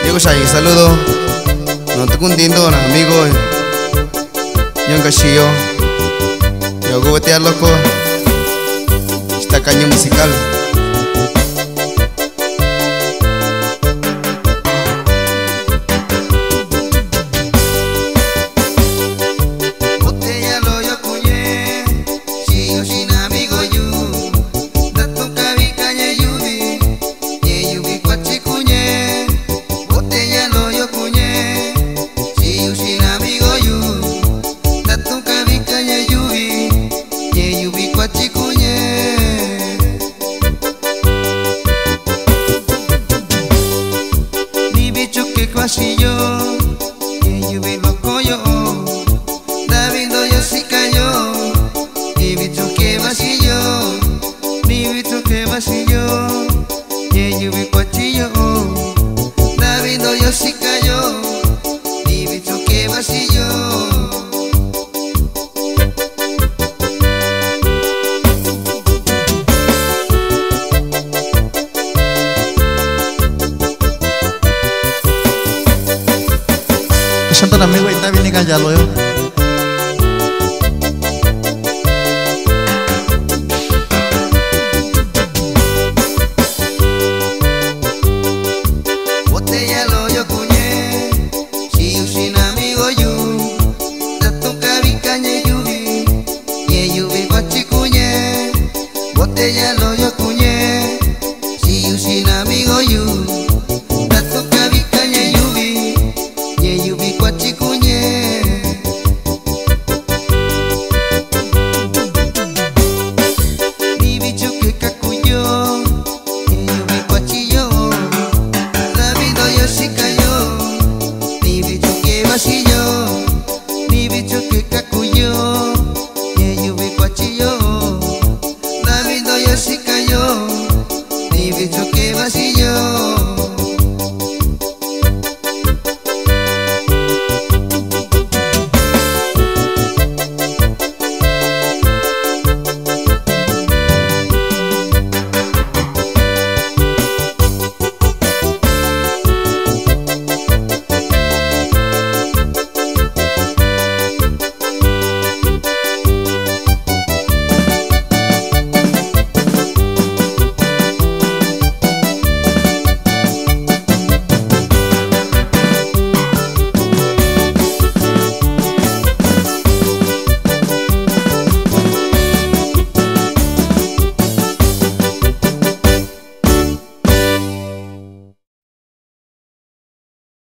Digo Shai, saludo. No te cundiendo, amigo. Yo en Cachillo. Yo gobetear loco. Esta caña musical. Yo, y yo vi loco yo, David yo sí cayó, y vi tú que vacío, ni vi tú que vacío, y yo vi cuachillo, David yo sí cayó, y vi tú que vacío. Siempre amigo está bien y callado yo.